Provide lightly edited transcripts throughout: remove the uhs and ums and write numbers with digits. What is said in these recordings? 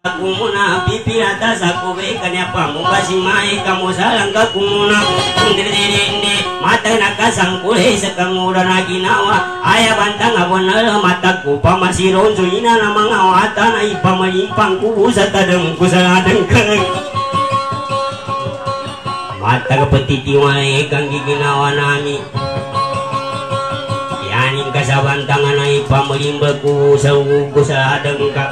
kumuna pipi atas aku bekanya pamukasi mai kamu salang ka kumuna ndiri mata nakasang kulay sa kanguran na ginawa aya bantang abonal mataku pamasiron suina na mga wata na ipamalimpang kubo sa tadang kusaladang kag mata kapatitiwala kang giginawa nami yaning kasabantangan na ipamalimbag kubo sa kusaladang kag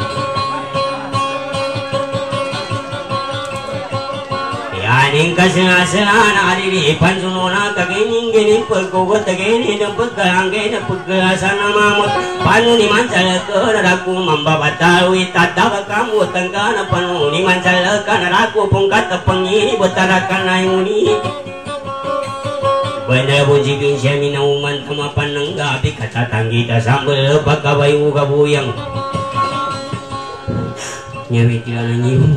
aning kasalasan adiri pansununa kagening gening pagkugot geni na pagkalangge na pagkalasan na mamot panu ni mansalaka naraku mambabatawi tataka kamu tangka na panu ni mansalaka naraku pungkat pangini betarakan na yuni benda bunji pinsya minauman kamapan nanggapi kacatang kita sambal pagkabayu kabuyang nyawi tiala nyium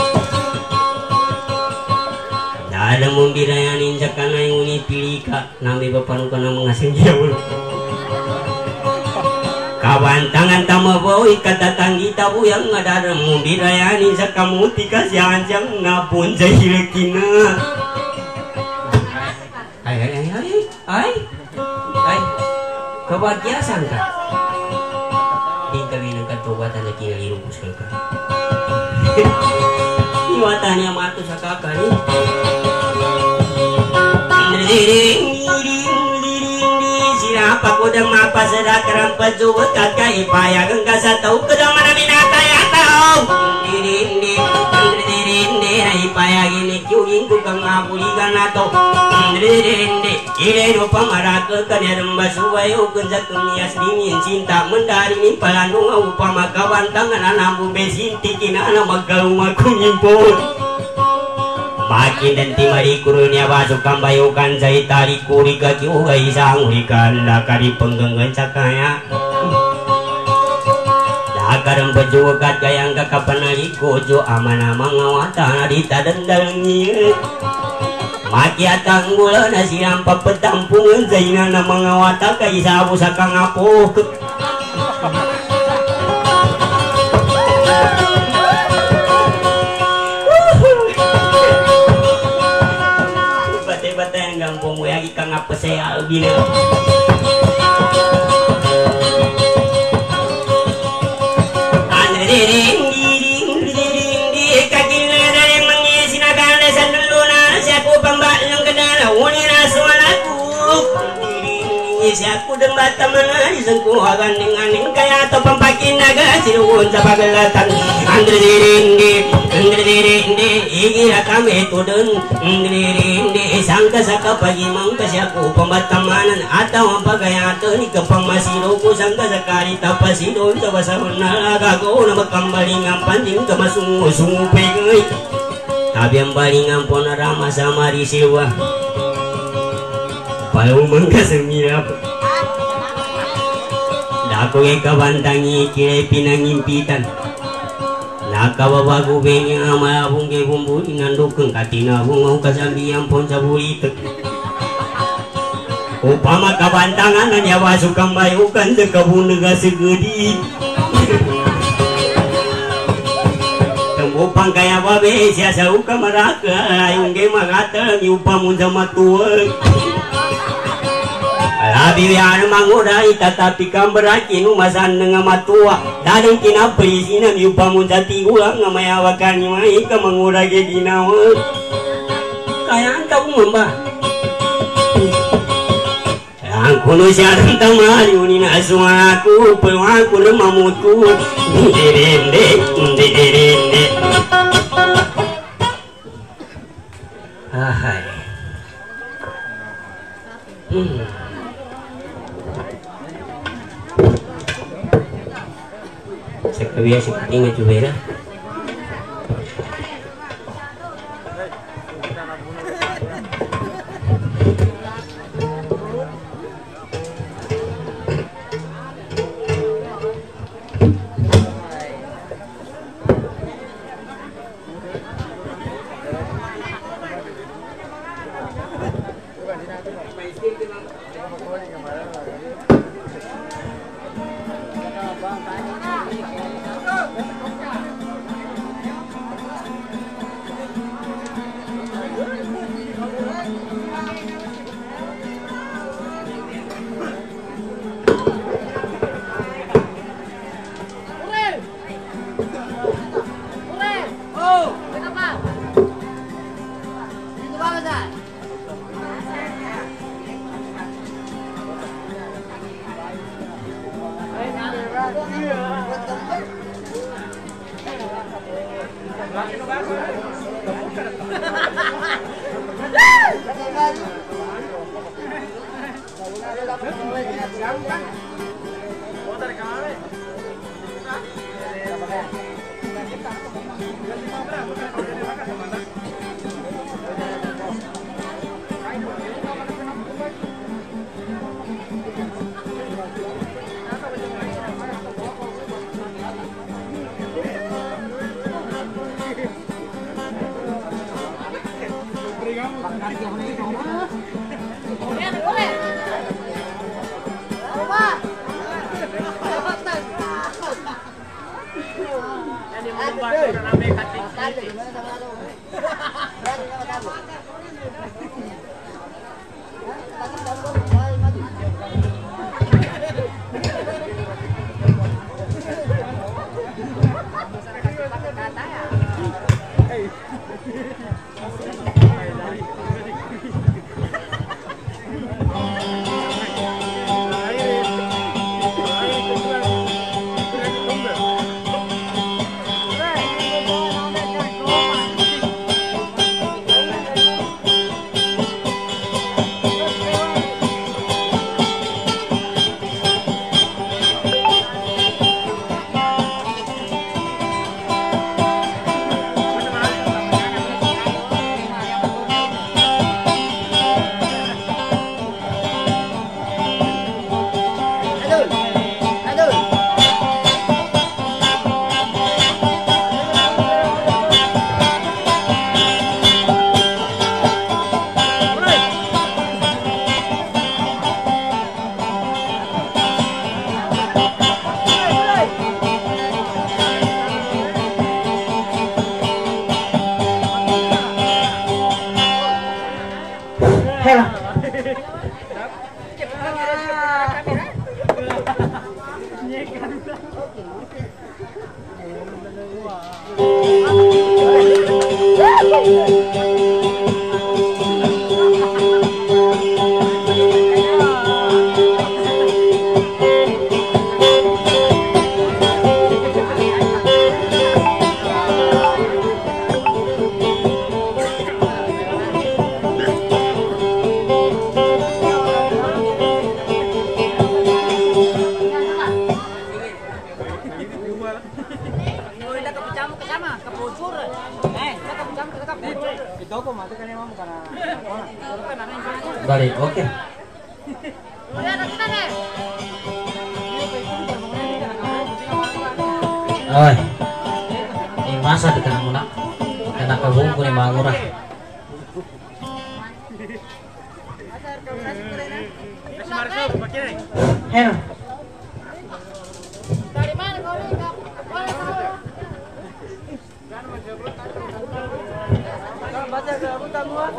ada membirayanin jakana yang uni pilika nami bapanukan na mga senyaw kabantangan tama boy katatanggi tabu yang ada membirayanin sa kamuti kasyang ngapun sa hilakina ay kabagyasan ka di kami ng katubatan na kinalirupos ka iwatan niya mato sa kakani sinapa ko dang mapasada karang pajugot kakay ipayagang ka sa tao ko dang manamin atay-ataw hindi ipayagin ni Kyugin ko kang mabuligan na to hindi ileno pamaraka kanyang basuway o kung sa kumiyas ringin sinta mandarin palanong upamakawantangan na namubesin tikinan na magkalumakunin makin dan timari kurunya basuk kambayukan saya tarik kuri kaki ugai sangulikan lakari penggenggan cakaya lakaran bejukat kayang kakapanali kojo aman-aman ngawatan adita dendalnya maki atang gula nasi rampak petampungan zaina na mangawata kay sabu sakang apo pumuyagi kang apa saya albina kakilala mangisinakan sa luna siyaku pambalang kadala unira sualaku siyaku dan bataman isang kuhagan dengan kaya to pampakin naga sinuun sa pagalatan andri igira kami tudun andri sangka saka pagi mangka siyaku pembataman atau pagayatan ni kapamasiro ko sangka sakari tapasido sa basahon na lagago na magkambalingang panjing kamasungo-sungo pegay tabi ang balingang po na rama sa marisiwa palau mangkasemilap dako kabantangi kira pinangimpitan nakababago bengi amalabong kay bumbuli ngandukeng katinabong mau kasambiang pon sa bulitek upama kabantangan na nyawa sukang bayukan sa kabunaga segedi upang kaya babe siya sa uka maraka ayong kay magata upamun sa matuwag alabi yan manguray tatapi kang berakin umasan nga matua daling kinaprisinan upamun sa tigulang nga mayawag ka ni may ka manguray kay ginawag kaya ang taong ba ang kuno siya rin tamali unin aswa ako pero ako na mamutu hindi ahay sa kawiya si Pating at Jubera Balik, oke. Oi, ini masa di kamu nak, kena kabung kuni mangurah. Heno. Dari mana kau ini? Baca ke hutan luar.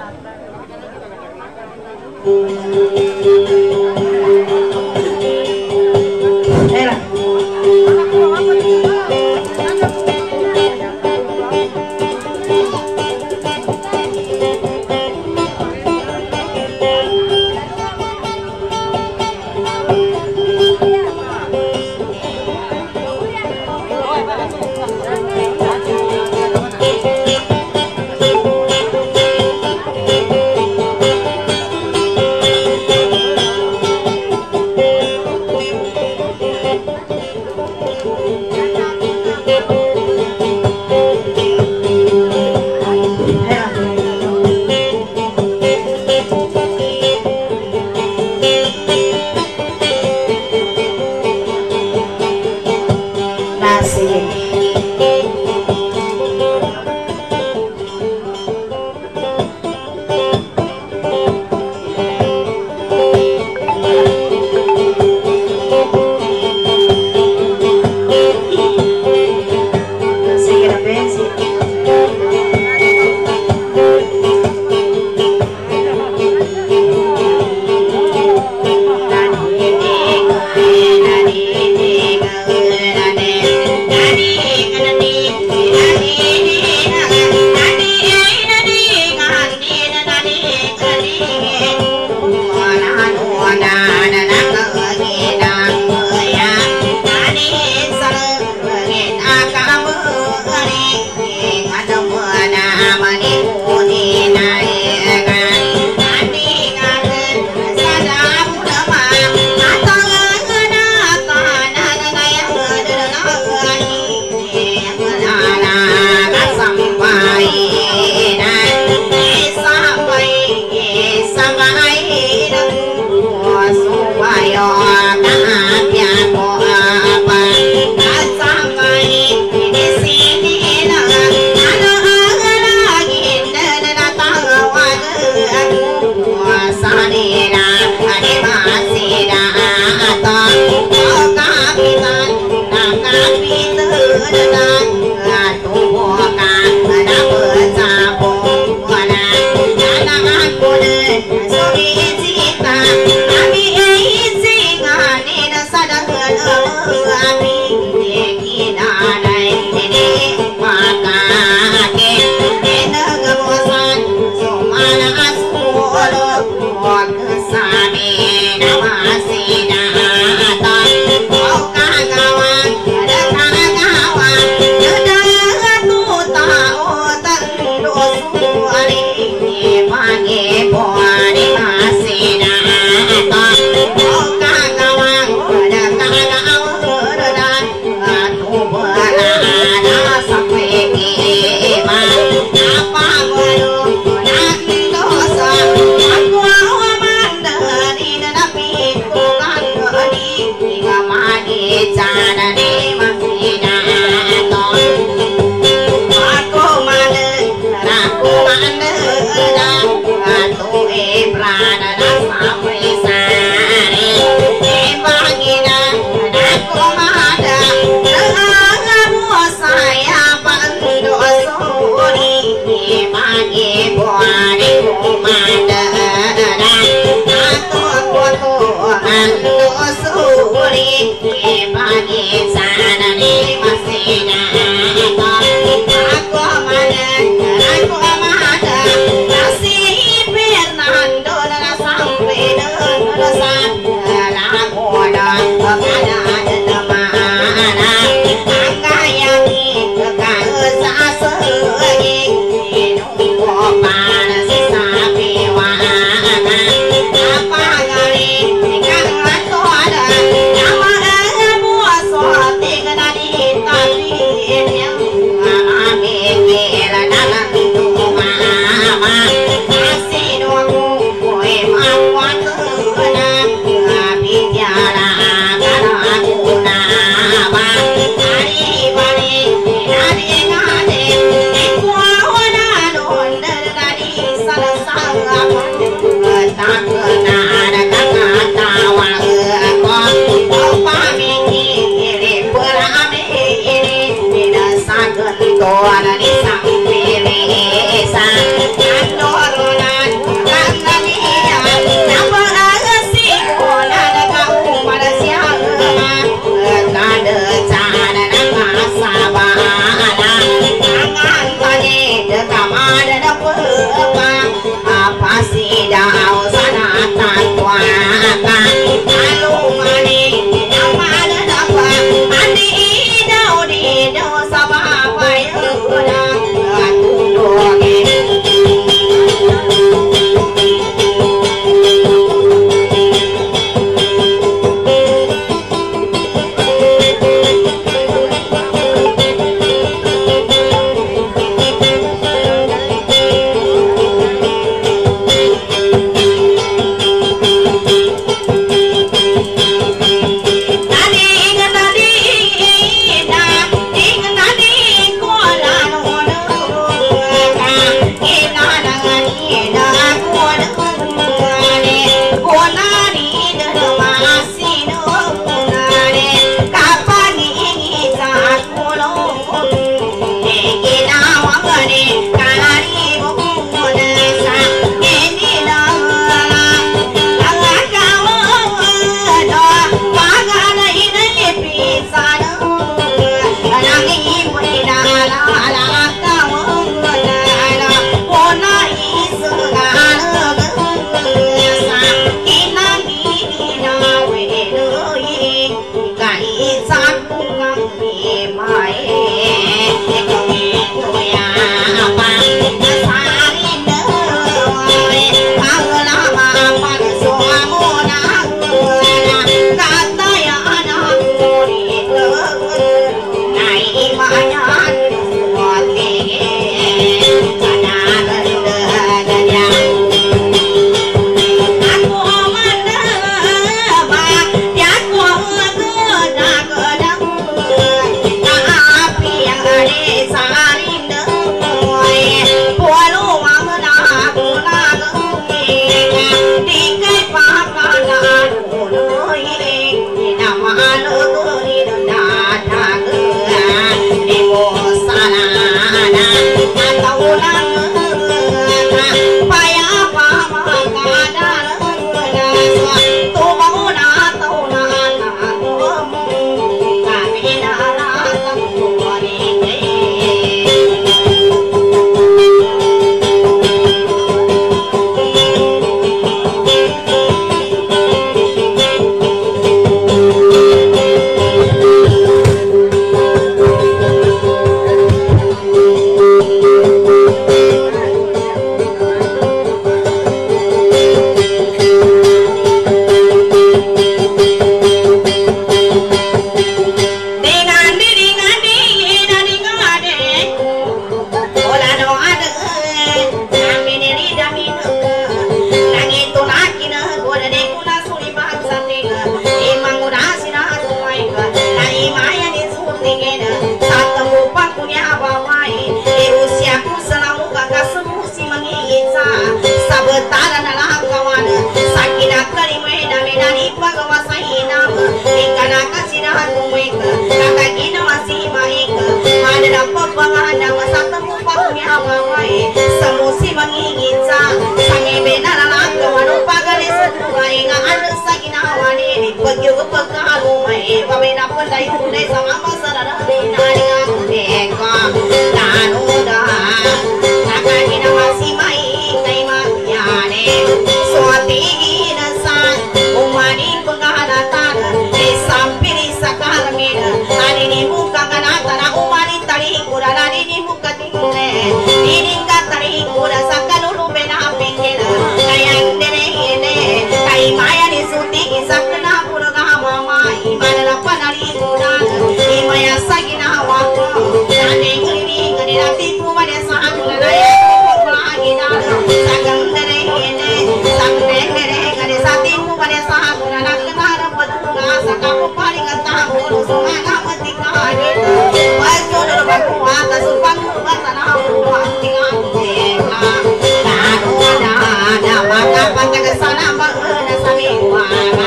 bagyo pagkalu may pamina panday tunay sama masarara dinari aku deka tanu dah nakagina masih mai kay magyane swati ginasan umani penghanatan sampiri sakarmina ani ni muka kanatara umani tali kurana ni muka tingne ini katari kura sakalulu bena pikira kayang dene ene kai maya ni suti sakna purga mama imana panari kurana imaya sagina wako ane ngiri ngiri rati kumane sahana raya kulagina sagam dene ene sagne ngere ngere sati kumane sahana nakara patunga sakapu paringa tahulu sumana matika ane pajo dolo bakwa tasupang batana puantinga deka tanu ada maka patag sana magana sami wala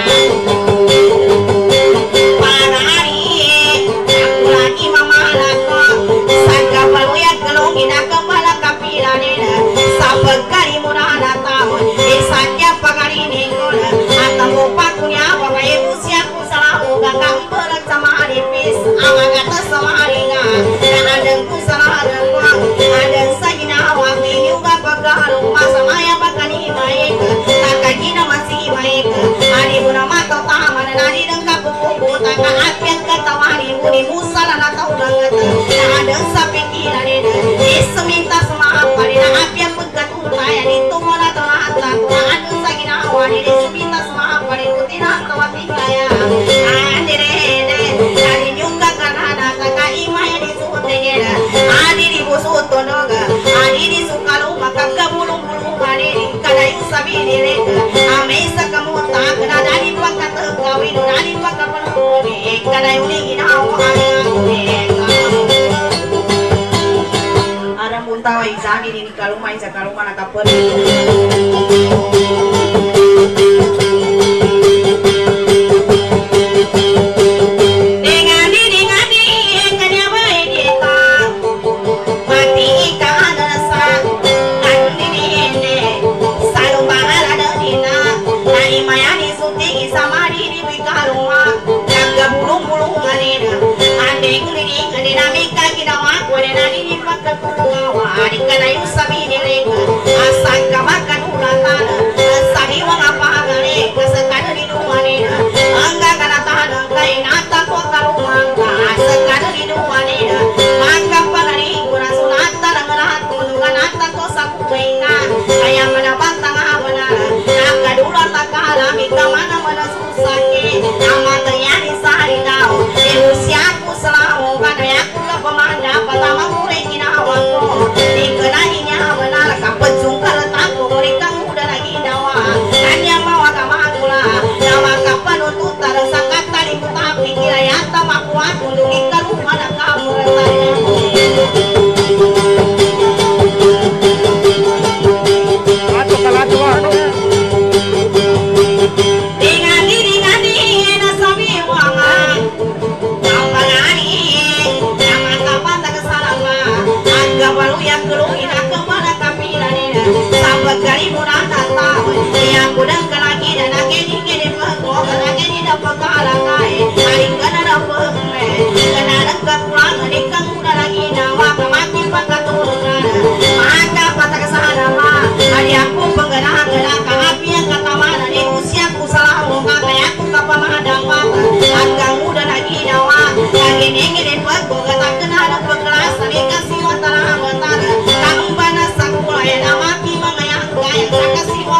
parari aku lagi mamala ko sangka paluya kelongin akabala kapirane sabagari munana tahu isanya pagari ningol atamu pakunya pakai usia ku salahu kakak berak sama haripis amagata sama haringa dan adeng ku salah adeng adeng sagina wakti juga pagalu masa maya bakani baik kakakina masih baik hari guna mata taman nari dengkap kuku taka apian katawari muni musala na tau banget dan adeng sapikiran seminta sama pari na apian pegatu kaya itu mola tolata adeng sagina wari seminta sama pari putina tawati kaya andere dari juga karena kakak imaya disutengera adi di busuto noga adi di sukalu maka kabulung-bulung adi kada yusabi direka amesa kamu tak kena dari pakat kawin dari pakat penuni kada yulingin hawa adi ada muntawa izami ini kalau main sakalu mana kapur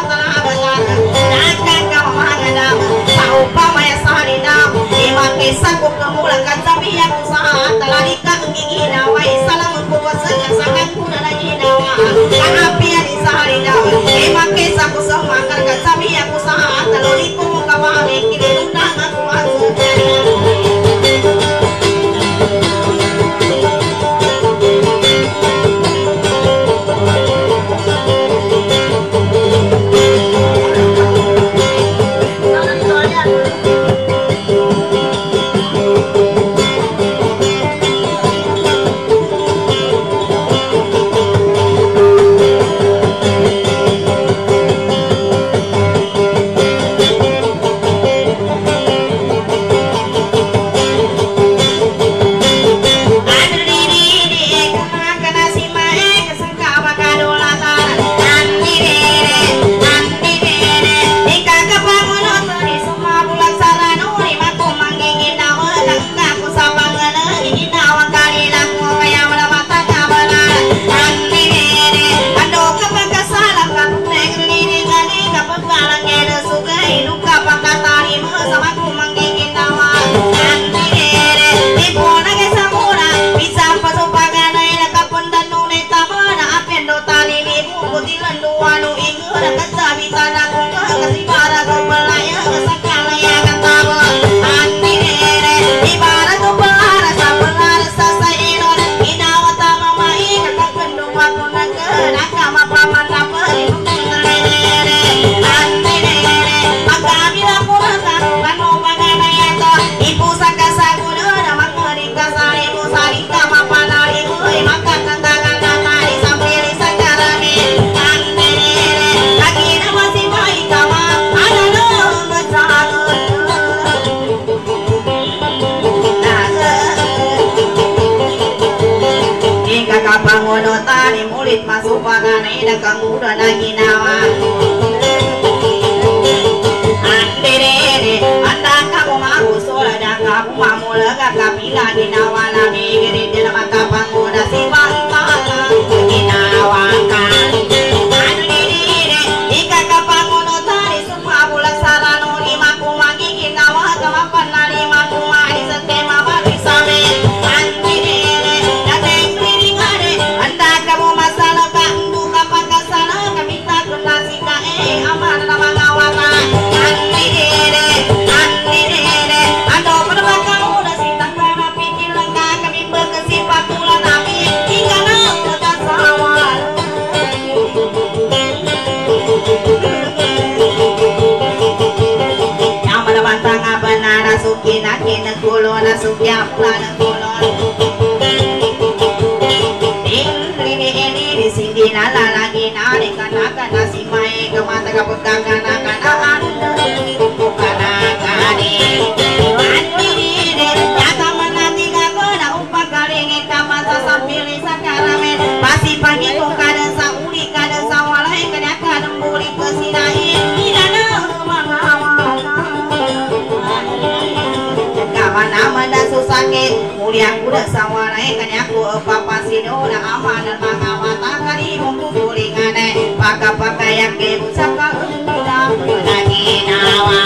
Esa Pangono tani mulit masuk pagane da kamu da naginawa andere anda kamu mau sola da kamu mau lega kapila ginawa la migiri de mata pangoda si banta ginawa kan andere ika kapangono tani semua bulan sarano lima kumagi ginawa kamapan na lima kumagi setema bagi same kina kulo na sukya plana kulo ini sindi nala lagi nari kana kana si mai kamata kaput kana kana anda kana kani nyata menanti kakona umpak karingi kamata sambil sakarame masih pagi kok kada sauli kada sawalai kada kada mburi kesinai idana mana susake mulia kuda sawarai kanyaku papa sino na amanan mangawata kali mumpu kulingane paka yang ke musaka udah lagi nawa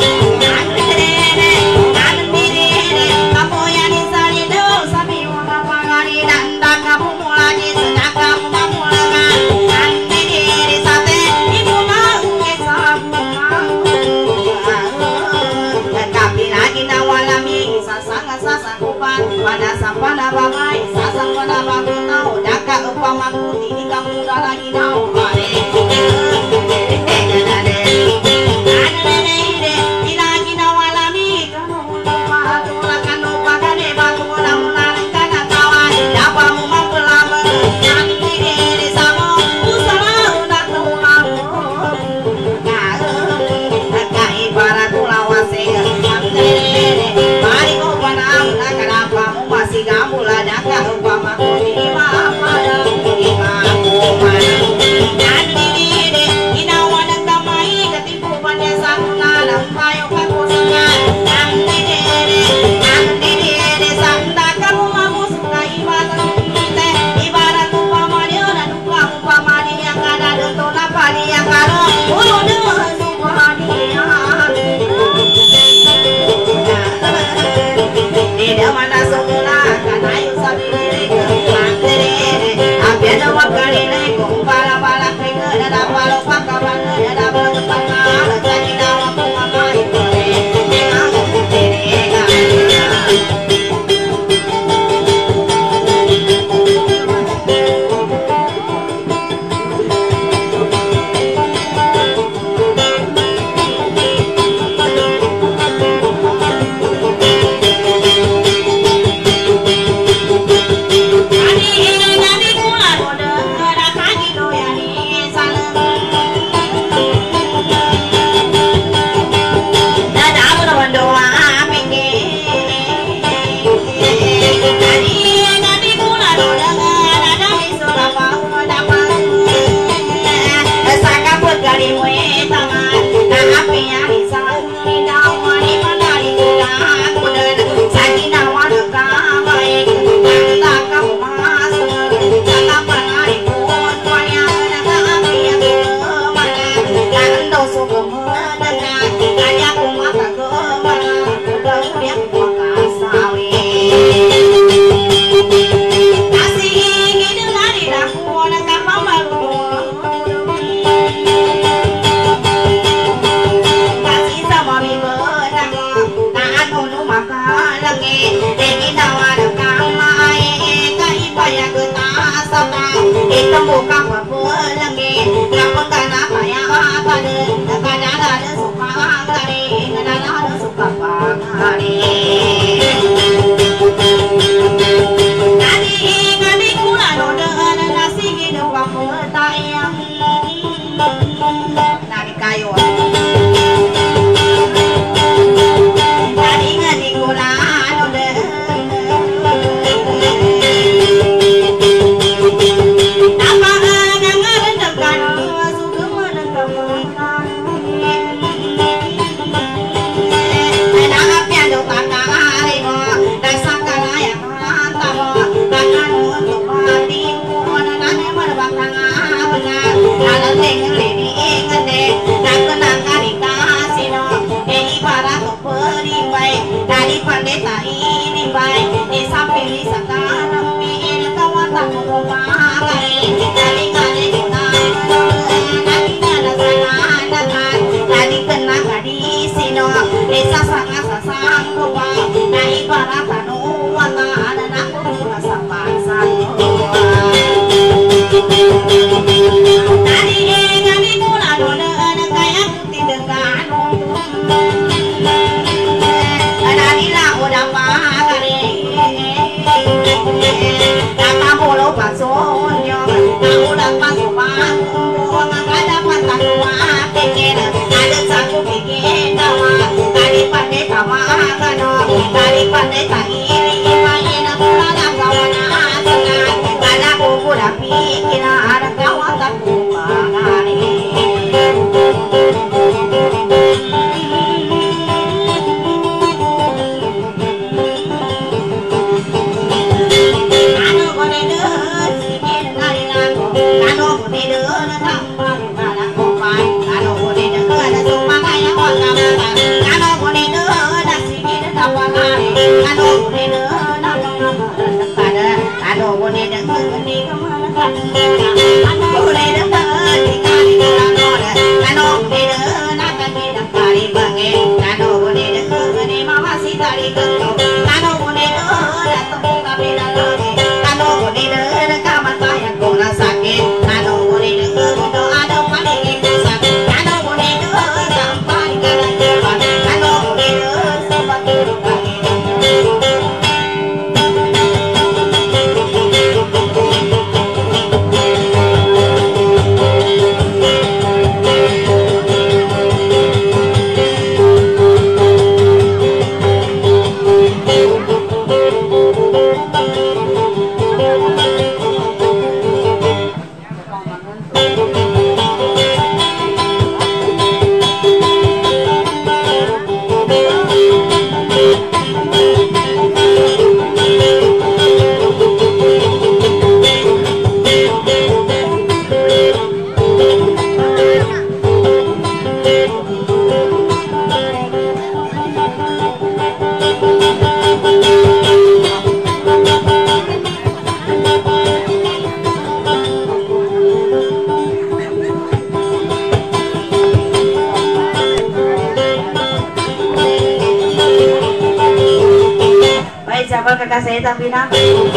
pada sampana babai sasang pada babu tahu daka upamaku ini kamu udah lagi tahu kamu lah daka upamaku ini mah pada tayang nari kayo nari ngadi kulano de apa nangaran dekan suka menengkam nangap ya do kakari mo dasa kalaya tamo kakan untuk mati mo nanane merbang alam dengan lady ingat deh nak kenang kali kasih no ibarat peribai dari pendeta ini baik di samping di sekarang ini kawan tak mau makai dari kali kita nanti ada sana dekat tadi kena kadi sino desa sangat sasang kupa nah ibarat anu wata ada nak rasa pasang tadi ngani mula dona kayak putih dengan tadi lah udah pagare kata bolo pasonyo udah pasukan ada pantan pikir ada satu pikir tawa tadi pandai tawa kano tadi pandai iri main mula kawan asengan ada buku dah pikir ada kawan tak siapa kakak saya tapi nak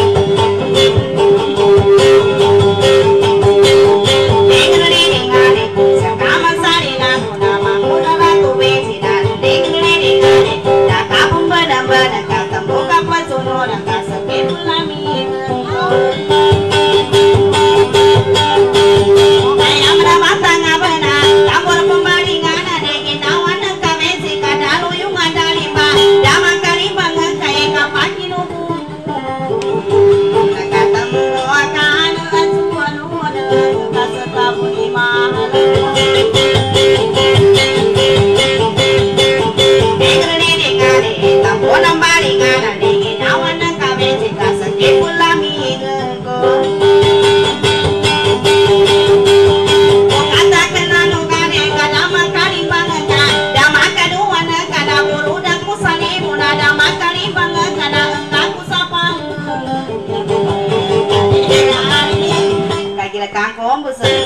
kangkong besar.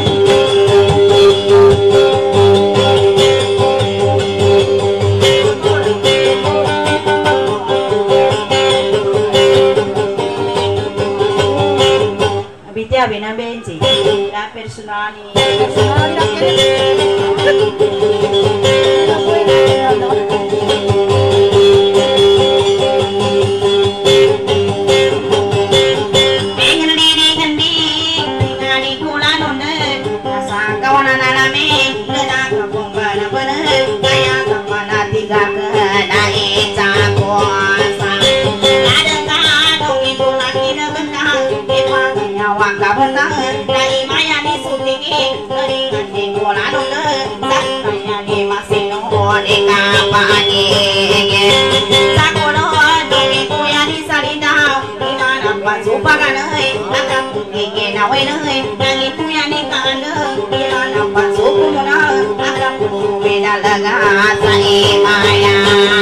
Abitya benambenci, da personali. Ngadi dari maya di sutingi dari ngati bola dona sakaya di masino di kapani sakono di kuya di salida di mana pasupagan nakam di nawe nai nangin kuya di kanda di mana pasukumuna nakam beda laga sai maya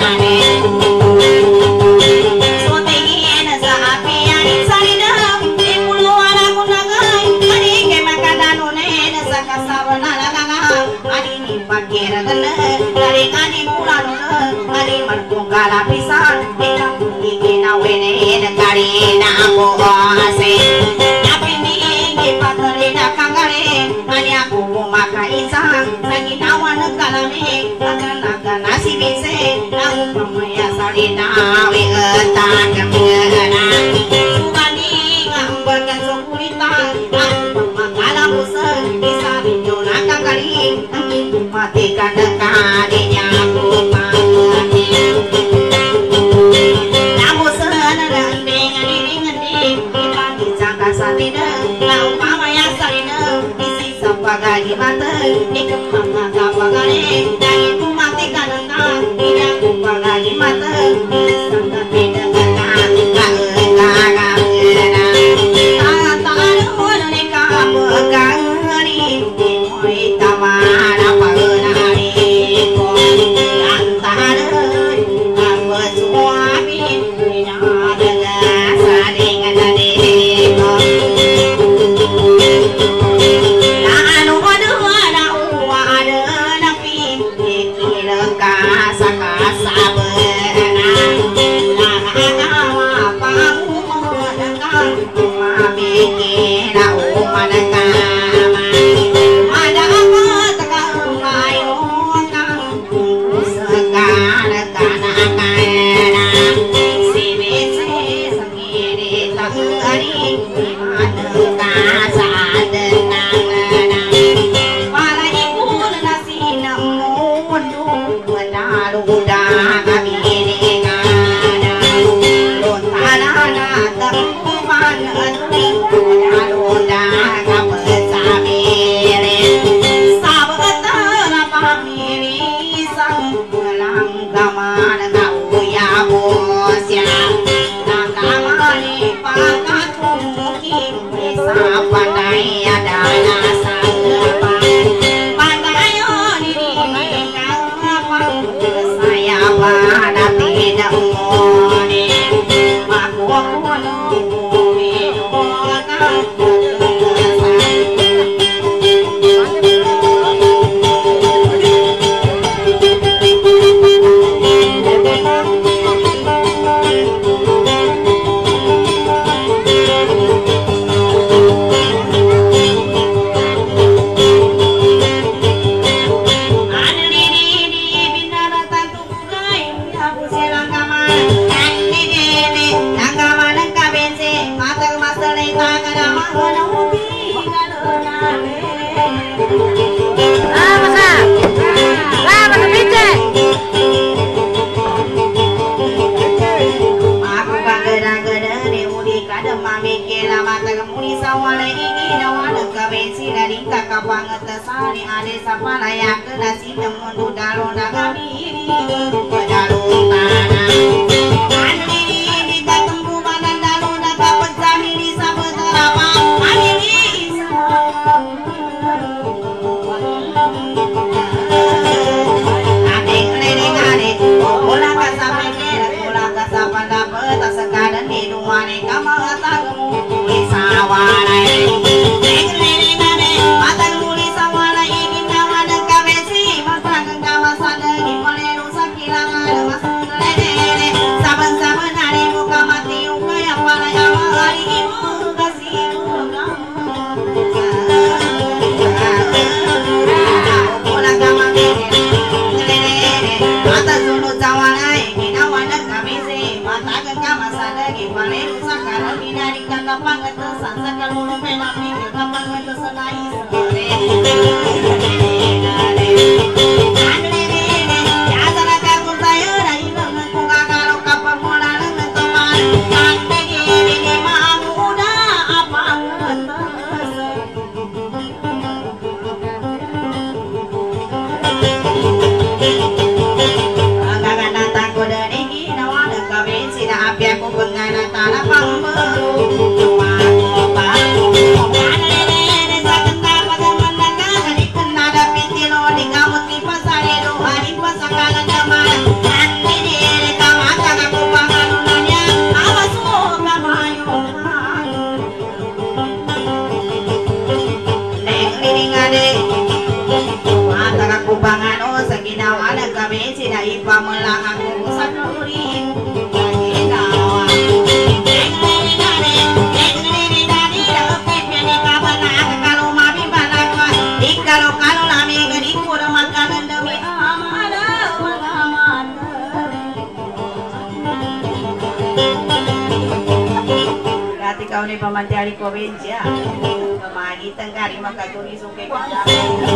dari kani pulang dari markungkala pisan kita ingin awene dari napo ase tapi ni patalina kangare ani aku maka insang lagi nawan kalame akan nasi bise nang pamaya salina we etak kemana sugani ngambakan sokulita makala bosan bisa binyona kangari mati kadang adiknya aku mati namun senaran dengan ding kita dijangka satina lau mama yang salina isi sampai gaji mata ikemang apa gane dan itu mati kadang tidak lupa gaji mata sangat beda kata Masuk may pamanjari probinsya. Pamagitan ka rin magkaturisong kay Kaya.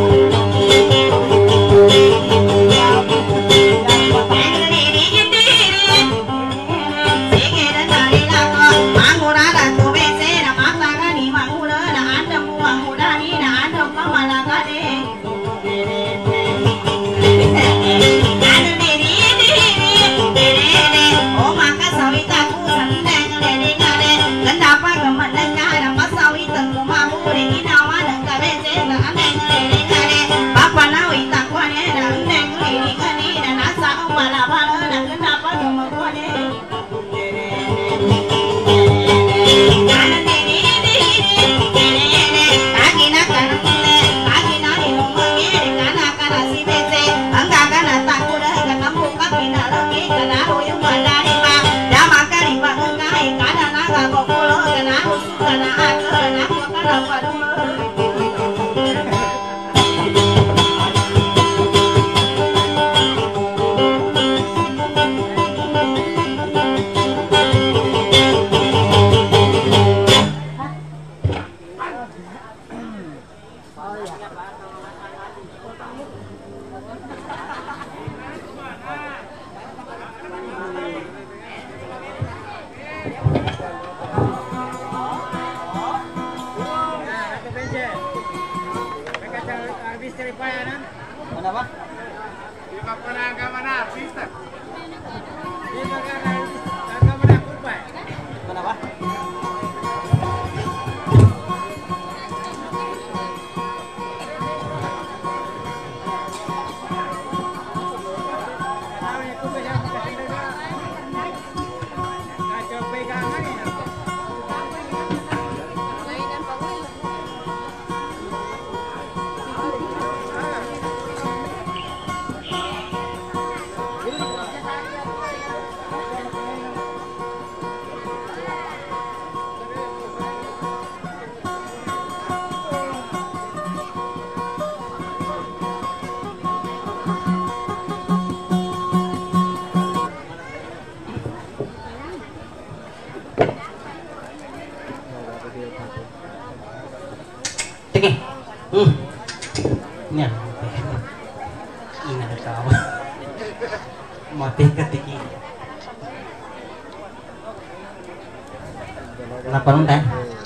Kenapa nonton?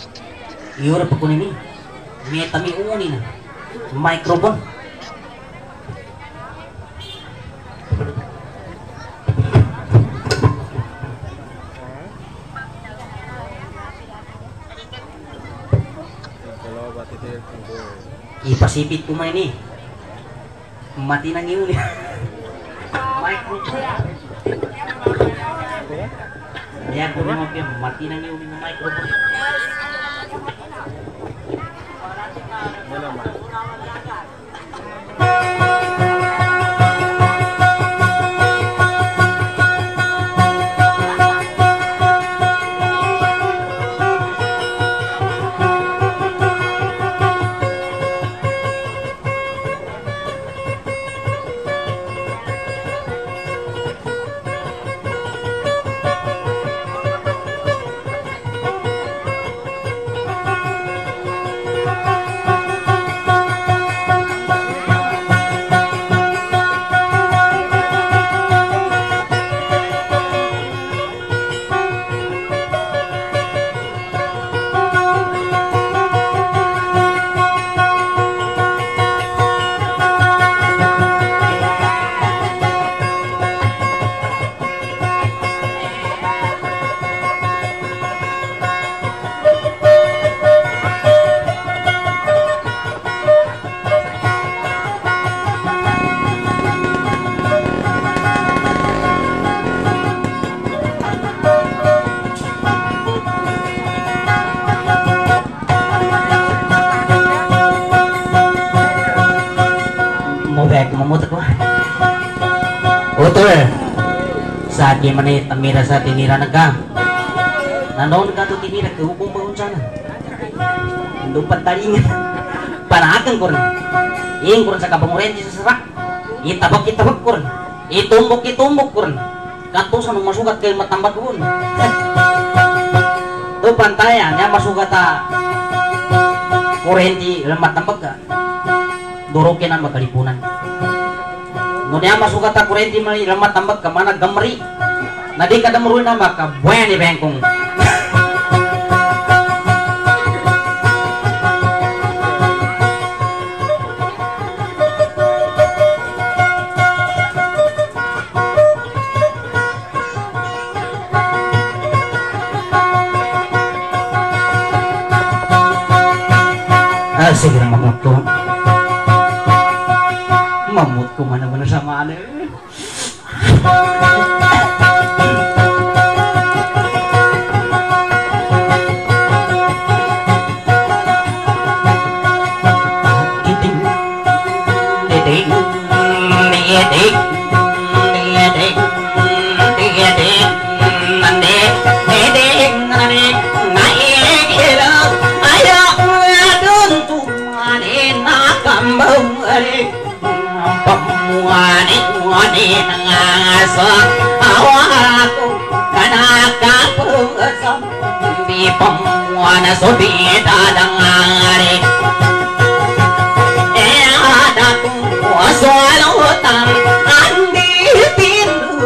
Iya udah pekun ini, metami uni na, mikrofon. Ipasipit ko main ini, mati nang uni. Mikrofon. Ya, aku mau mati nang uni ng mikrofon. Utul sa di manit tamira sa tinira naga nanoon ka to tinira ke hubung bangun sana lupat taringan panahakan kurn ing kurn sa kapanguren di serak itabak kurn itumbok kurn kanto sa nung masukat kay matambak kurn do pantayannya masuk kata kurenti lemat tambak ka doroke nama kalipunan nunya masuk kata kurenti mali lemat tambak ke mana gemeri nadi kada meruin nama ka buaya di bengkong segera mamutku mana-mana sama aneh diting diting diting diting diting nande diting nande pamuane muane ngasa awaku kana kapusam di pamuana sobi dadangare adaku waswalutan andi tindu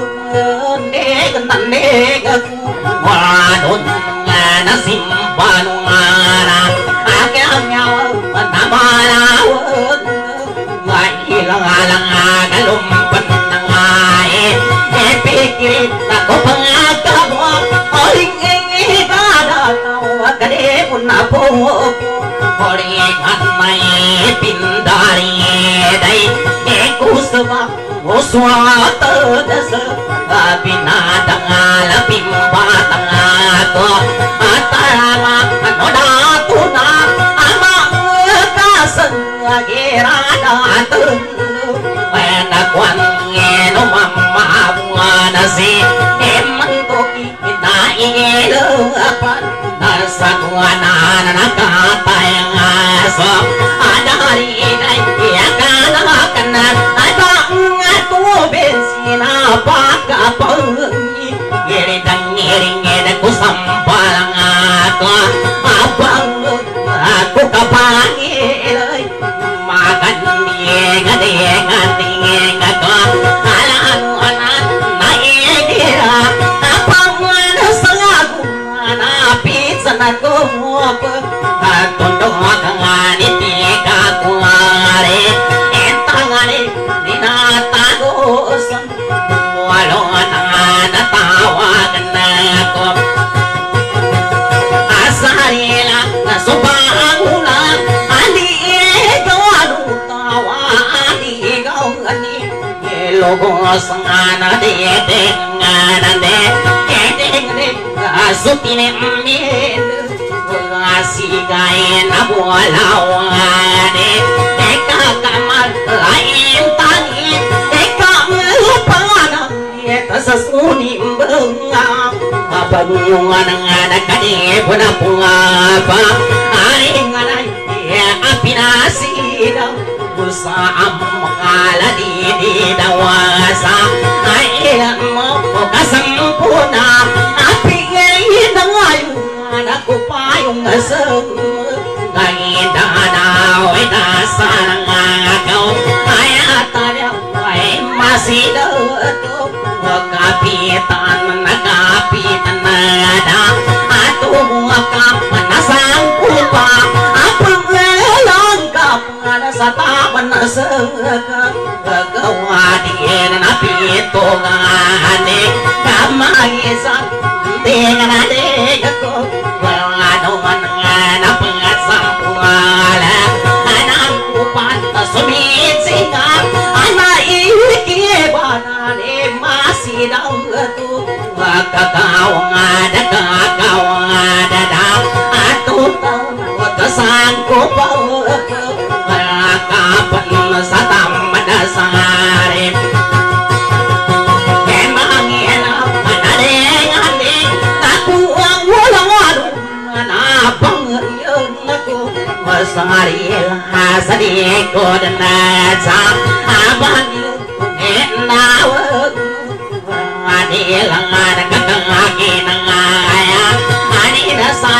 ndegaku wadon ngana simbanu ngara agaknya namalawan ilang-alang kalumpan ng ay epikit ako pangagamo oling-ingi kadataw kadipon na po olingan may pindari day ikusuba uswata dasa pinadang-alapim batang ako at tarama ano dato na ama kasang agirada atun wena kwangeno mamma buana si emantoki inaingelo apan nasa kuana nakatayang aso adari inay yakana kanan aba ngatu bensina pakapangi giridang ngiringin ko sampalang ako abang aku kapangilay makan ngadi ako alaan naigira apang nasangago napit sa nakuwapa at tundong kanganiti kakuwari entangani dinatagosan walo na natawagan ako asarila na subang ulan logos ngana de ngana de de asupine min asigain abulawane eka kamal lain tangi eka melupana eta sasuni benga abanyungan ngana kadi puna pungapa ari ngana ya apinasida Usam makala di dawasa ailang mo kasampuna api ngayon ngayon ako payong asam ngayon danaw ay nasa nangaw ay atalya ay masidaw ito wakapitan nagapitan na da ato mga kapanasang kupa apang sa tapan na saka gagawadiin na pito ngani kamagisang tingan na ko wala naman nga na pangasampunala anang upan na sumitsinga anaikibanan masidaw ito kakawangada kakawangada ato taon kasang ko pa kapan sa tamad sari emangina anadeng-adeng aku ang walang anapang yun ako masaril sa likod na sa abang yun enawag adilang nagkakangin ng aya anina sa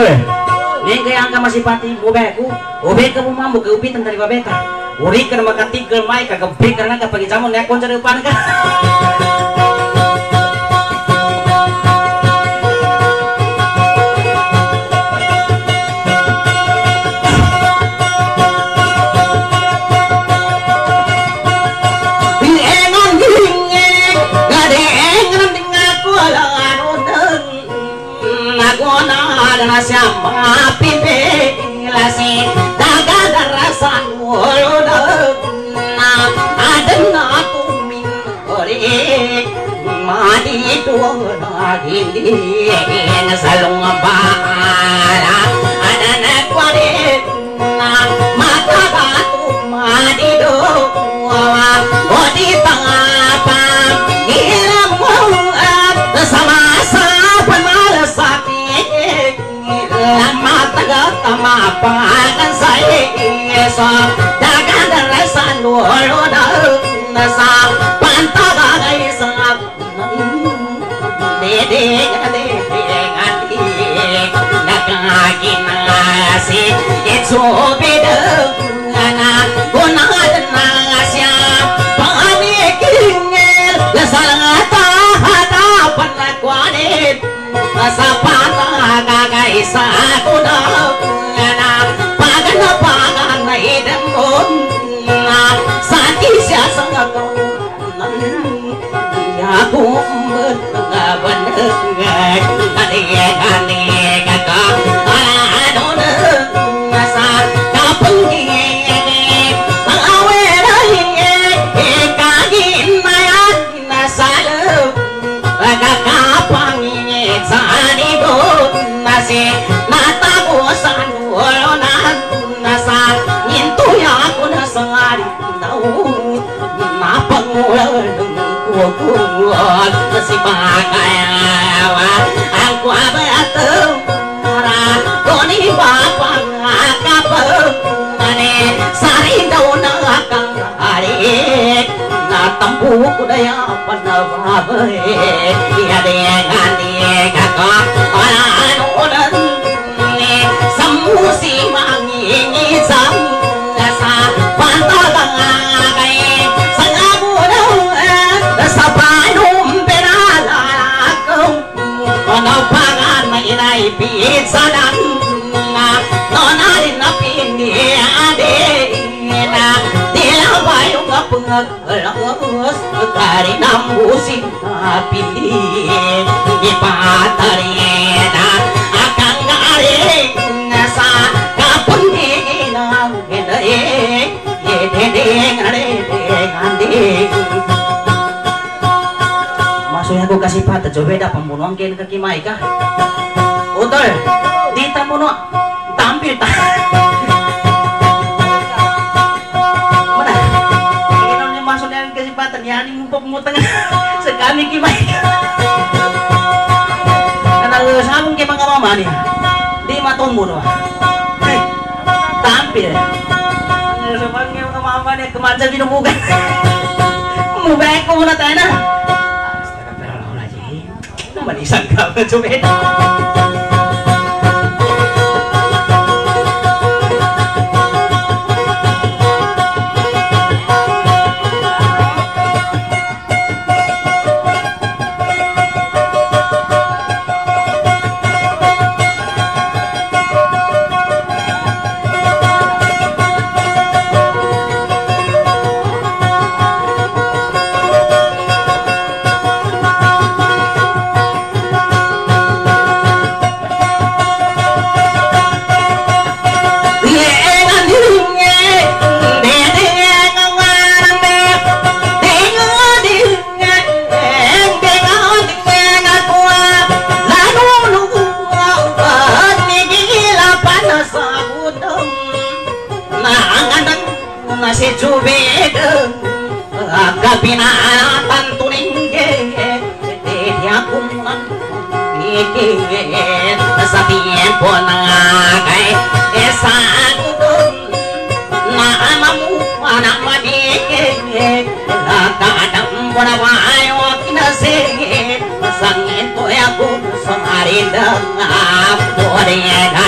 Udol. Ning kaya angka masih pati bobeku. Bobe ka mambo ke upitan dari babeta. Uri ka makatigel mai ka gebek karena ka pagi jamon nek koncer upan ka. Siapa pimpin lasi daga darasan wolo na adna tumin ore madi tuwa gindi salung bara adana kware na mata batu madi do odi tangapa ilmu sama saban malasapi lama taga tama pangan saya so daga darasan wolo na sa pantaga gaisa dede ngadi nakagi nasi itu beda na guna nasya pani kingel salata hada panakwane sa pantaga gaisa kuna na pagan na idamon na sati siya sangat ya kumbet ngaban ngade ka anon sa kapung awe kagin mayan nasal kapang sani go nasi natagosan walonan nasa nyinto ya ako nasari napangulan kukuan nasi pakayawa ang kuabatong nara koni bapang akapang ane sari daw na akang arik natampu ko na yapan na babay iyadengan kako alanunan samusi mangingi sam sa pantalang agay sa ngabunaw sa panum penalakong ano pangan na inaipit sa lang nonarin na piniade na dilabay yung kapangagalaos kari na musik na pilih ipatarina akang garing sa kapunginang ginae yedeng adeng maksudnya aku kasih patah jobeda pembunuhan kini ke kimai kah utol di tamuno tampil tak mana ini maksudnya kasih patah ya ini mumpuk tengah sekali kimai sabung ke mga mama niya di matumbo no tampil sabang ke mga mama niya kumansa binubugan mubay ko muna tayo na pero wala siya naman isang ka sumeda si Jubeda kapinatan tuningge dia kuman ikit sa tiempo na kay esagudon na amamu anak manike nakadam bona bayo kinasige sangin to ya ku sangarindang apore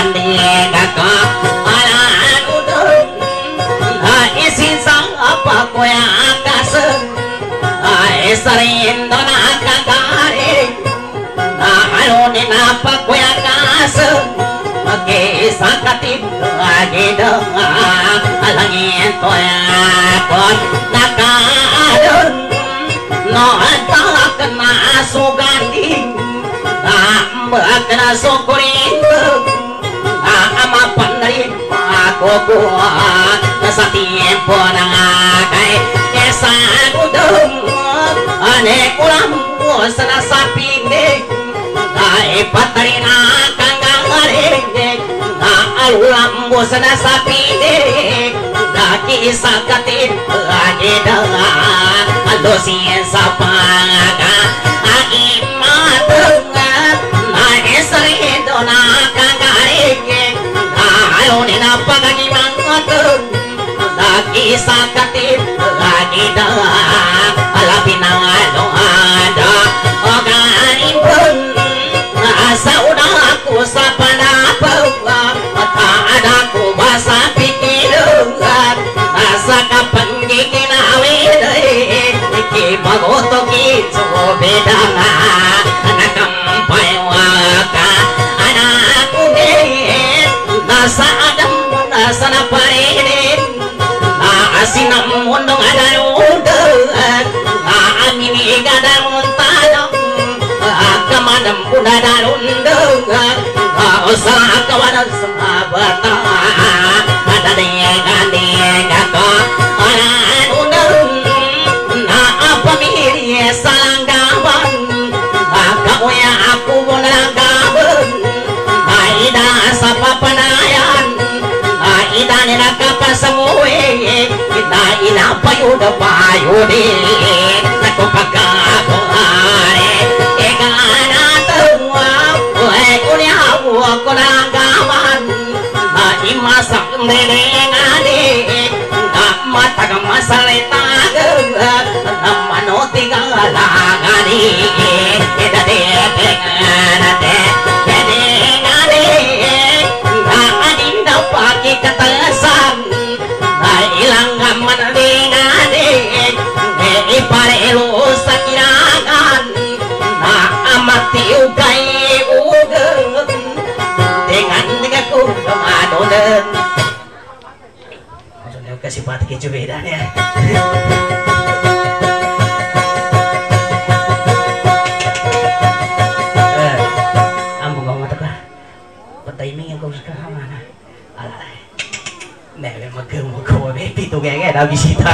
katib lagi dengan langit toyakon nakadun no tak kena suganding ngambek kena syukurin ama pandari aku kuat kesatimpo nangakai desa kudung ane kulam sana sapinde ai patarina kangareng alulam sana sapinde daki sakatin lagi dengan adosin sapanga ai matungat nae sari dona kangareng ayone napagani mangatun lagi sakatin lagi dengan alapinang ada oganin pun asa udah aku sapana tak ada ku basa pikiran asa kapan gigin awet iki magoto gitu beda nakampai waka anakku deh nasa adam nasa naparin asinam undong ada udah angin gada muntah kamadam pun ada undang usah kawan sahabat ada dengan kau orang undang apa mirip salanggaban kamu yang aku bunagaban aida sapa penayan aida nina kapan semua kita ina payuda payudi aku pagaku are egana tua aku nanggaman masak nenengane mata kamasaleta manoti galangani dade penganate nenengane adinda pagi katasan ilang gaman nenengane pare elu sakirakan amati ugai uget dengan ku adonan maksudnya kasih pati keju bedanya ambung kau mata kah timing yang kau suka mana alay nebe magemu kau bepi tu gege dah bisita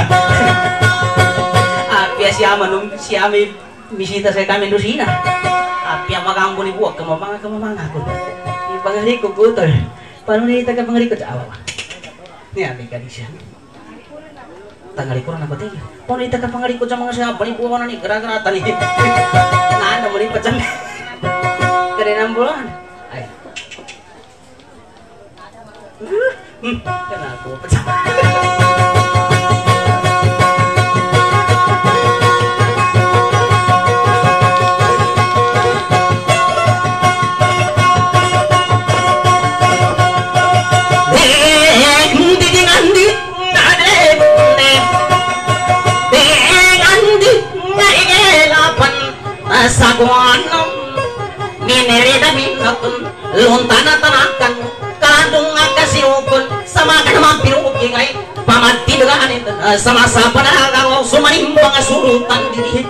apia siami bisita saya kami dusina apia magambo ni buat kemamanga aku pangarikot utol paano nita ka pangarikot sa awa ni abi ka disya tangarikot na ko tayo paano nita ka pangarikot sa mga siya panipuwa na ni gara-gara tani naan na mo ni pachan karinang bulan ay kana ako pachan saguanam minerida minakun luntana tanakan kadung akasiukun sama kan mampiruki ngai pamati dengan sama sapa na sumanimbang sultan diri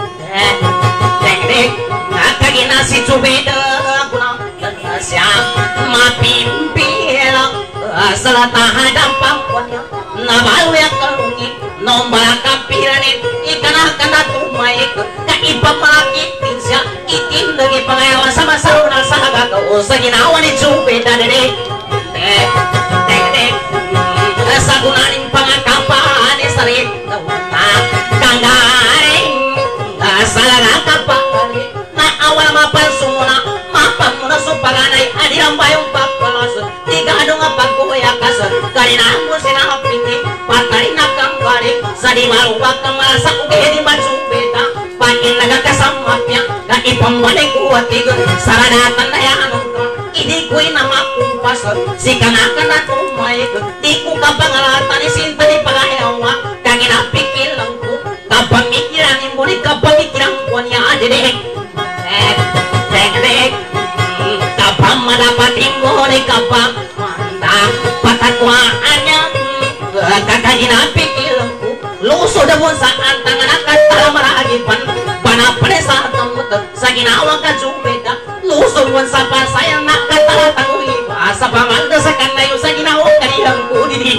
dek nakagina si cubeda kuna siap mapimpila salata hadam pampunya nabalu ya kalungi nombala kapiranin ikana kana tumaik ka ipapakit siya itin lagi pangayawan sama saruna sahaga ko sa ginawa ni Jupiter dede sa gunaning pangakapan ni sarit kanggaring salaga kapakali na awal mapansuna mapamuna supaganay adilang bayong pagkalas tigado nga pagkuyakas karina mo sinapindi patay na kanggaring sa di marubak kang malasa ugedi matsupeta pakin nagakasamapya na ipamwalay kuwatig saranatan na yanong ka hindi ko'y namakumpas si kanakan na tumayag di ko kapangalatan isinta ni pagayawa kaginapikil lang ko kapamikiran mo ni kapamikiran ko niya adidek dek kapamadapatin mo ni kapag kaginapi ilangku luso dabon sa antangan akatala maragipan panapane sa atamut sa ginawa ka jumbeda luso dabon sa pansayang nakatala tanguhi sa pamanda sa kanayo sa ginawa kanilangku didi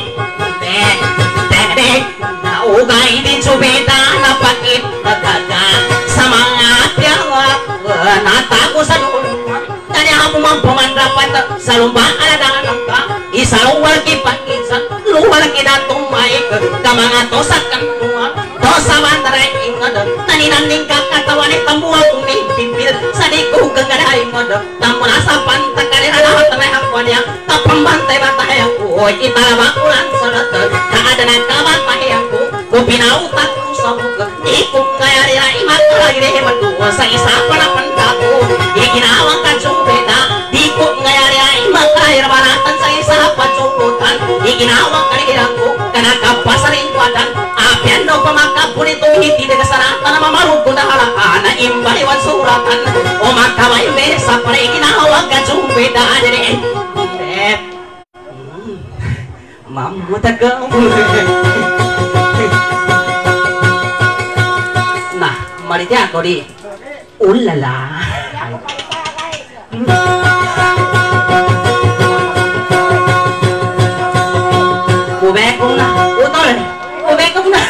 dek naugay din jumbeda napakit nagaga sa mga tiyawa natago sa lulungan kanya mo mang pumandapat sa lumbaan alagaan ka isaluwal kipakinsan luwal kidatong maik kamanga tosa kanua tosa bandaray ingad naninaning kakatawan itamuang ni pimpil sa diku kagaday mod tamuna sa pantakalira lahat na hakwan niya kapambantay batay ako italabakulan sa lahat kaada ng kamatay ako kupinautat ko sa buka ikong kayari na imakalagire matuwa sa isa pa na pandako iginawang katsubeda di ko ngayari na imakalagire manatan sa isa pa tsubutan iginawang kaligiran ko kanakapasarin kwadan apian daw pamakapun itong hiti na kasaratan na mamarog ko na halakaan na imbaliwan suratan o makaway mesa para iginawang katsubeda adere mamu tagaw nah maritya ako di ulala ubek ko na utol ubek ko na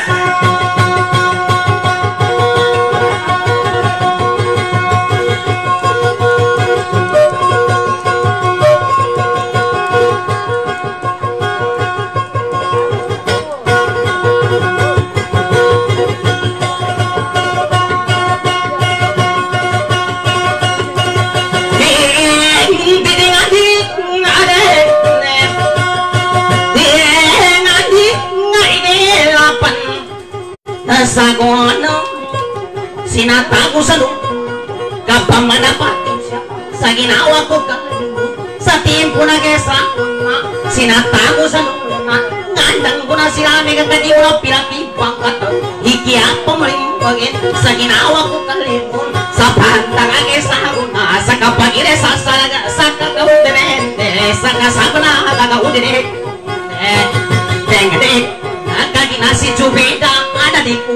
sa kono sinatago sa lupa kapamanapatin siya sa ginawa ko kalinggo sa timpo na kesa sinatago sa lupa ngandang ko na sirami kagadi ko na pinapipang kato ikiyak pamalimpagin sa ginawa ko kalinggo sa pantang kesa na sa kapagire sa salaga sa kakaudemente sa kasabana kakaudenek dengdek nakaginasi jubeda diku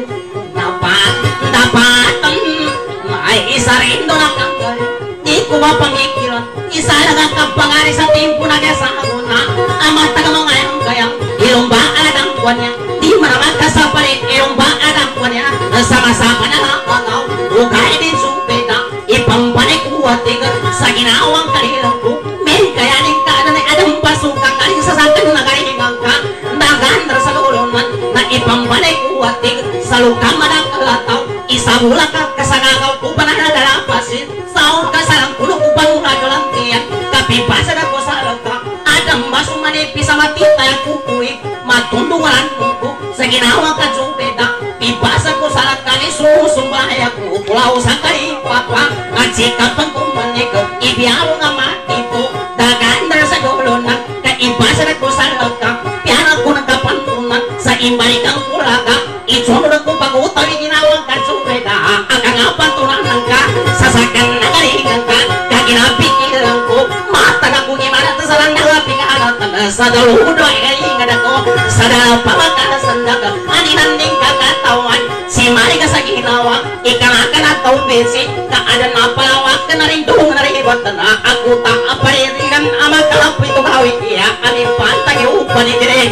napatan may isa rin doon ang kanggal di ko mapangikiran isa lang ang kapangari sa timpo na kesa ako na amat taga mga yung kayang ilong baan ang kuwan niya di maramag kasapalit ilong baan ang kuwan niya nasama-sama na lang agaw ukay din supeta ipampanay kuwatig sa ginawang kalilang ko may kayaning ka na adang pasukang kaling sasakan na kalingang ka nagandar sa lulunan na ipampanay kuwatig sa lukang manang kalataw isabula ka kasangagaw ko pananadalapasin saon ka sa lang kulong upang nagalantiyan kapipasa na ko sa lagka adang basong manipis sa matitay ang kukuik matundungan ko sa ginawang katsupeta pipasa ko sa lagkani susumbahay ako pulaw sa karipapa at sikapang kumanik ibiyaro nga matito dagandar sa golonan kaipasa na ko sa lagka pianag ko nagkapantunan sa imbalikang kuraga itsunod ko pag-utang iginawang katsupeta ang kangapantunan ng ka sasakan na kalingan ka kaginapikilan ko mata na kong imana sa lang nakapikaan sa daludo ay kalingan ako sa dalapamakasan na ka aninanding kakatawan si mari ka sa ginawa ikanaka na taubesi kaada na palawak ka na rin doon na rin ibatan na ako tang apariringan ama kalapoy itong hawik iya aming pantang iupan itire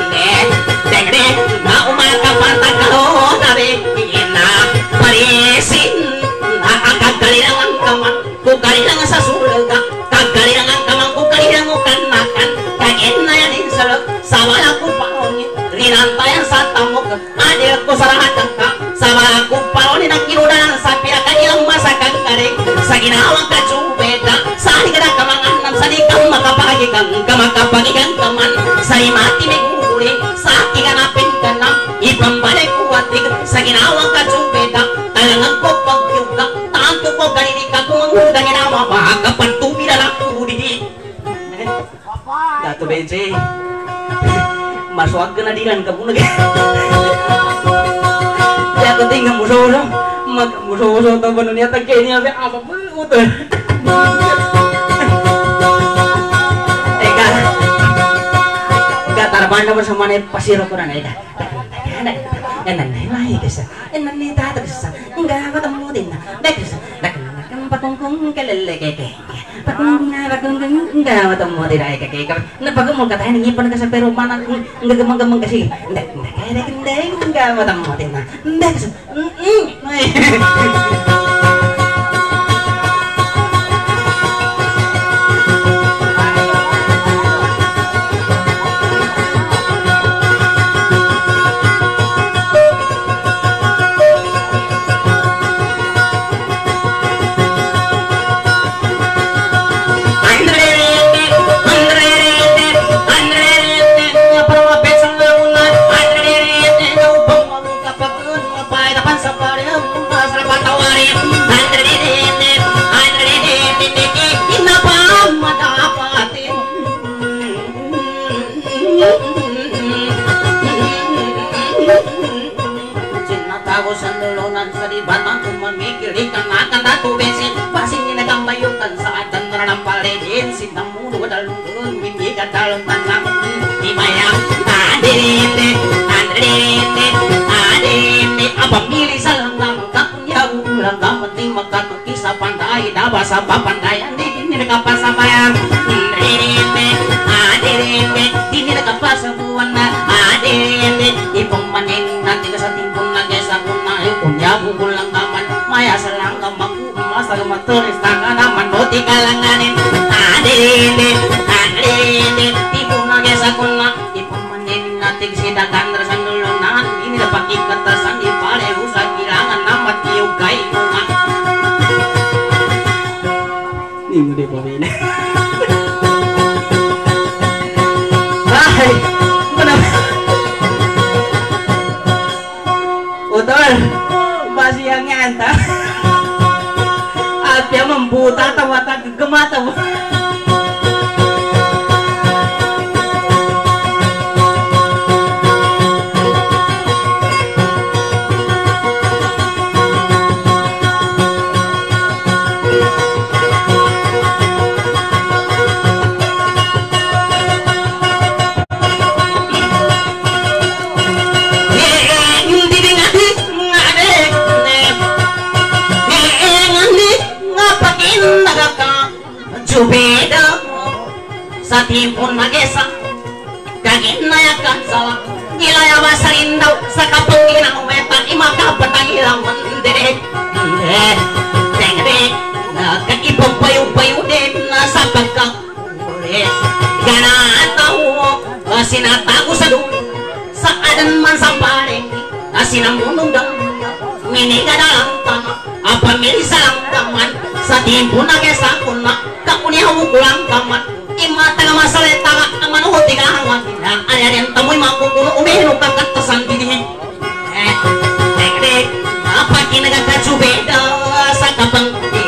dengde na umakapantang kaloo na rin ina parisin na ang kagalilang ang kaman kugalilang sa sulaga kagalilang ang kaman kugalilang o kanakan kagin na yan insalag sa wala ko paonin rinantayan sa tamok adil ko sa rahatang ka sa wala ko paonin ang kinunan sa pinakailang masakang karing sa ginawang katsubeta sa haligang kamangan sa di kang makapagigang kamakapagigang kaman sa imati may guguli sa kiganapin ka na ipambalik ko atig sa ginawang katsubeta talangan ko pagyuga tanto ko ganini ka kung ang hudang ginawa makakapantumi na lang ko didi Dato Bense maswag ka na dilan ka muna kaya ko tingnan muso-muso mag-muso-muso ito ba nun yata kaya niya apa po ito teka banda bersama nih pasiro kurang aja. Enak lagi kesa, enak nih tak kesa, enggak ketemu dina, kesa, pakungkung kelele keke, pakungkung enggak ketemu dina keke, nah pakungkung katanya nih pun kesa pero mana enggak gemeng kasih, enggak ketemu dina, kesa, Sampai pandayan di ini kapal sampean ini kapal sebuan ipomanin nanti kesatimpun lagi sakuna punya bukulang kaman maya selang kamaku masa kematuris tangan aman boti kalanganin ibu lagi sakuna ipomanin nanti sidakan tersan dulunan ini dapat ikatasan di pare usah kirangan nama tiukai rumah ini deh pokoknya. Hai, kenapa? Utol, masih yang ngantar. Apinya membuta atau watak gemata. Beda satipun magesa kagin nayakan salah gila ya basarin daw sa kapangginang wetan imaka patangilang mandere kakipong payu-payu din sa pagkang gana tao sinatago sa dulo sa adan man sa paring sinamunong daw miniga dalang tama apamili sa langdaman sa timpo nagesa kuna kakunihaw kulang kamat ima taga masalita ka manuhot tiga hangat ari-ari ang tamoy makukulo umihino kang katasan dinihin dek apa kinagagkatsubeda sa kapang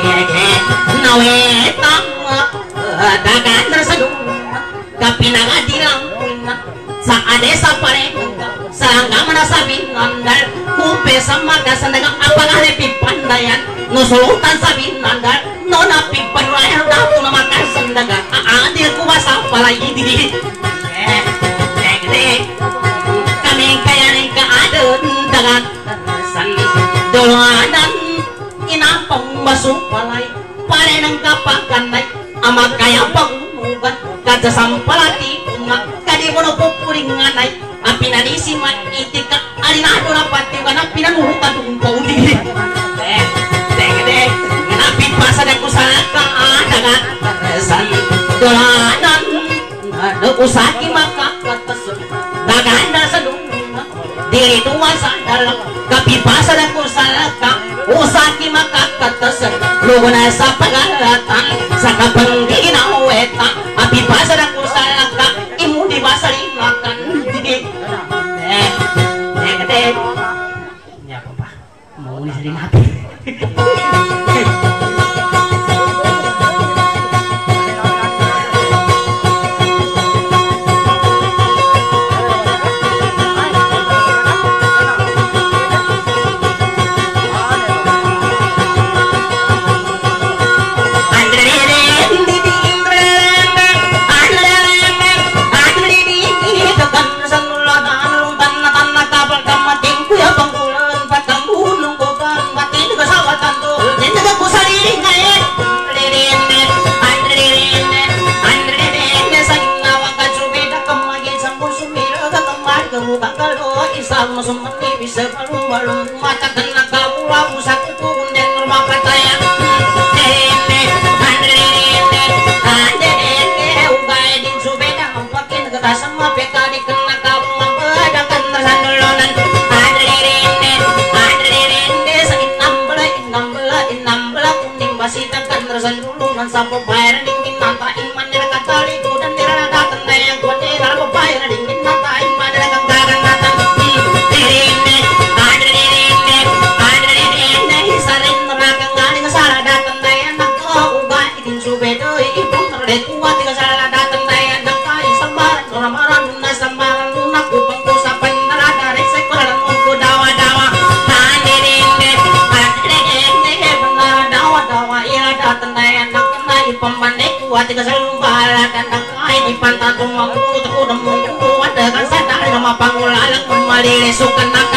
naweta dagan sa duna kapinagadilang sa adesa pareho sa hanggaman na sabi nandal kumpe sa magasan nagang apangalipi pandayan nusulutan sabi nandal no napigpanwayan dato na makasan daga aadil ko sa palay didi dek kami kaya rin kaadon daga san dolanan inapang masupalay pare ng kapakanay amag kaya pangunugan kada sampalati nga kadi mo na pupuringanay ang pinanisi itika alinado na pati ka na pinanuhutan kung pauli dek napipasa na ko sa kaadaga san dolanan usaki makakatas daganda sa luna dito sa dalang kapipasa na ko sa laka usaki makakatas lugo na sa pagalatan sa kapangginawetan apipasa na ko sa laka imu di basarin makan didi dek ya papa mau ni sering hati balum mata kena kabula musak kuku dan rumah pataya ugai din subeda mampakin kata semua peka dikena kabula bedakan tersandolonan inambela kuning basitakan tersandulunan sampo bayar dingin nanta iman dira kataliku dan dira datang yang kuat dira bayar dingin nanta iman dira kanggaran datang hisarin neraka ngaling salah datang daya nak ugai din subedo ibu terde kuat tiga salah datang daya nak kai sambaran orang-orang lunas sambaran lunak kupang kusapan neraka resek koran mungku dawa-dawa pembandai kuat tiga selalu balakan nak kai di pantat rumah ku teku demu kuat dengan sadar nama pangulalang kembali lesukan akan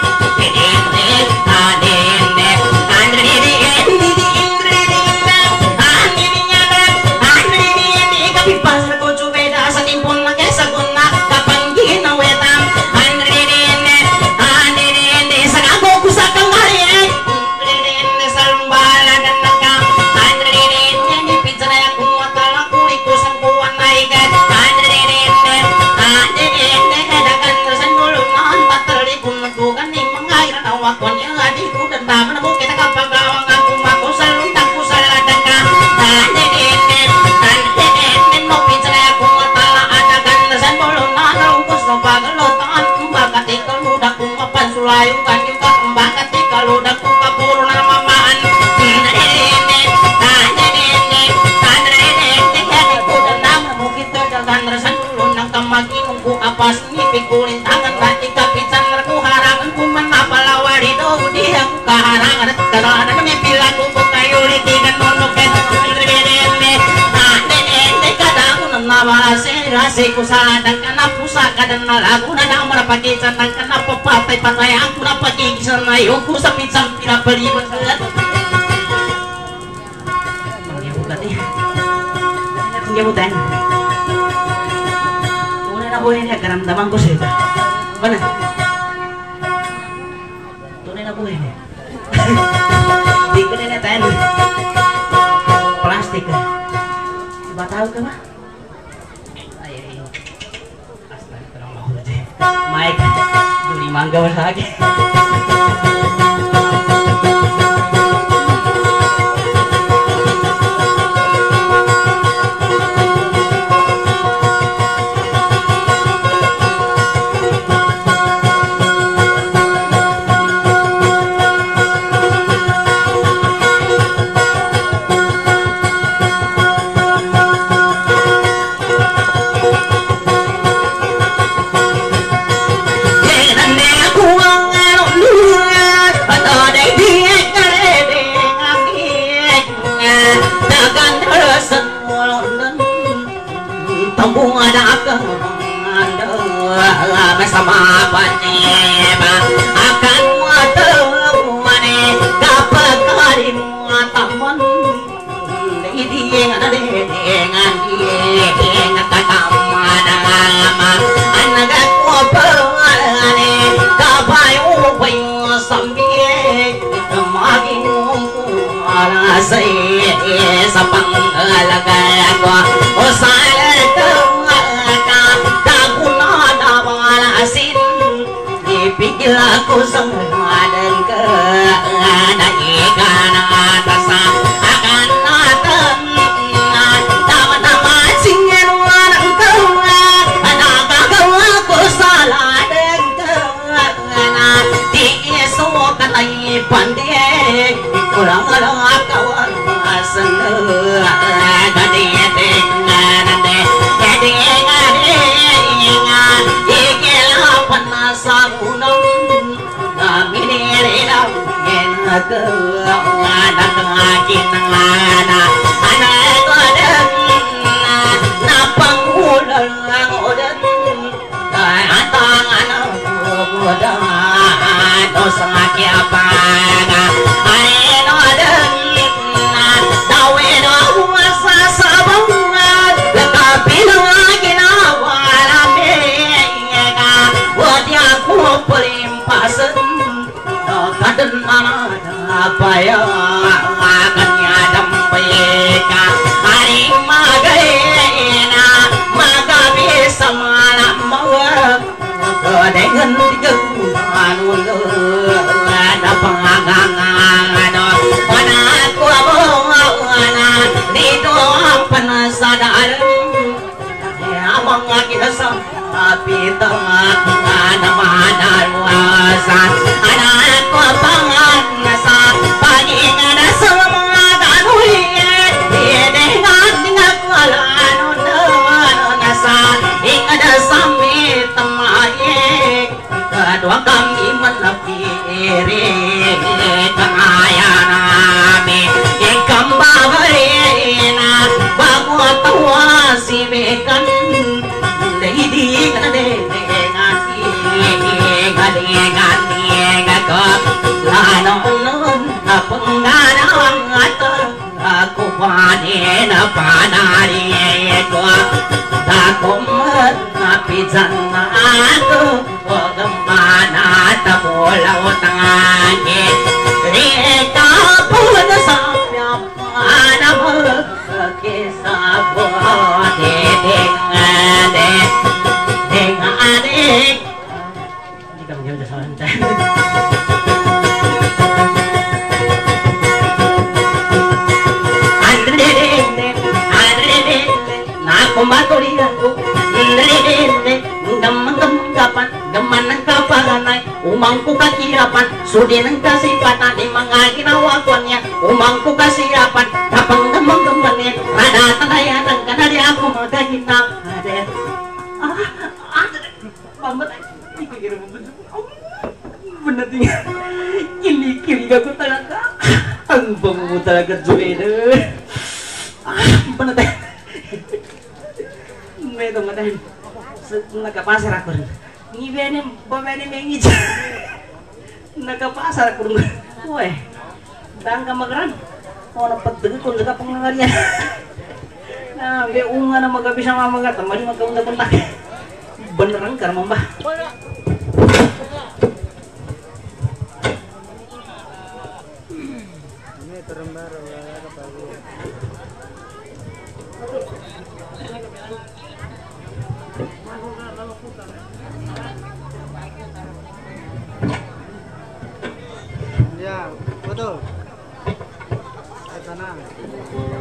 Ku sadang kana pusaka dan lagu na nang marapagi sanang kana papatay patay aku na pagi sana yoku sa pitsang pinapaliban kagat pangyabutan una na buhay niya karamdaman ko sila mana tunay na buhay niya di ko na tayo plastik ba tahu ka ba Mike, Juli mangga lagi. Sama paneba akan muatemane dapat kalimu taman dengan katamana anak kuapane kapayu payu sambil kemagi ala sai sapang alaga ko osale pikir aku semadan ke ikan atas akan datang nama-nama singen warang kau anak kau aku salah dengan esok katai pandai kurang-kurang kawan seneng gade dengan pitengah mana luasan anak ko pangasa paging ada semua kanulian dengan ngakalan nasa ing ada sami temaik kedua kami menapiri kayana yang kembabarina bawa tawa si bekan di lanon pengarang aku panen panari ko aku mengapisan aku bagaimana tak pulau tangannya reka pun sampai mana kisah buat dengan adik ini kamu jauh santai Kumbato lihatku, gemanang kapalanay, umangku kakirapan, sudin ang kasipatan, di mga ginawakonnya, umangku kasiyapan, kapang gemang-gemannya, tanatayan ang kanari ako magkahinang, mamatay, ikikira mo bener tinggal, kilikili aku talaga, ang bango mo talaga, Juwena, bener tayo, may tumatay nagkapasar ako rin ngibenim pamenim yang ija nagkapasar ako rin uwe dang ka magran o napagdagi kung saka pangangaryan na may unga na magabi sa mamagat mali magkaunta-puntak beneran karma mbah ini terembar Ya, betul. Ke sana.